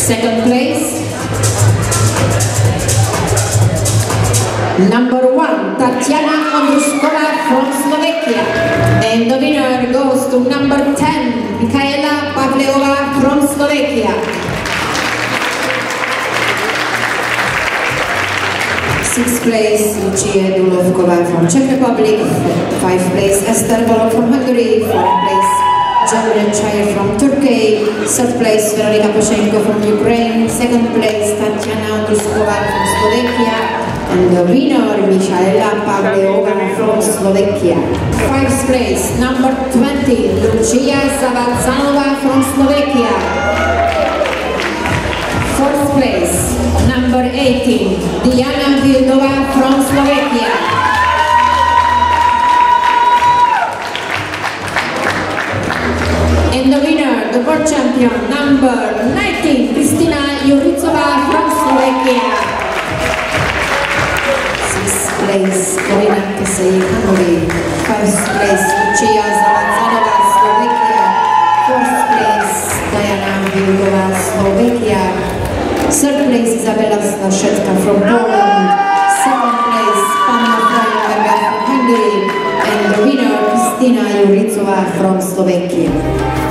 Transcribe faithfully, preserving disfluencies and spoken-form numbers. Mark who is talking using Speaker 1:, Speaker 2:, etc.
Speaker 1: Second place, number one, Tatiana Ondruskova from Slovakia. And the winner goes to number ten, Michaela Pavleova from Slovakia. Sixth place, Lucia Dulovkova from Czech Republic. Fifth place, Esther Bolog from Hungary. Fourth place, Jamila Chaya from Turkey. Third place, Veronika Poshenko from Ukraine. Second place, Tatiana Ondruskova from Slovakia. And the winner, Michaela Pavleova from Slovakia. Fifth place, number twenty, Lucia Zavadzanova from Slovakia. Fourth place, number eighteen, Diana Vildova from Slovakia. And the winner, the world champion, number nineteen, Kristina Juricová from Slovakia. Sixth place, Corina Kesej, Hungary. First place, Lucia Zavadzanova, Slovakia. Fourth place, Diana Vildova, Slovakia. Third place, Izabela Staszetka from Poland. Second place, Panna Frajenberger from Hungary. And the winner, Kristina Juricová from Slovakia.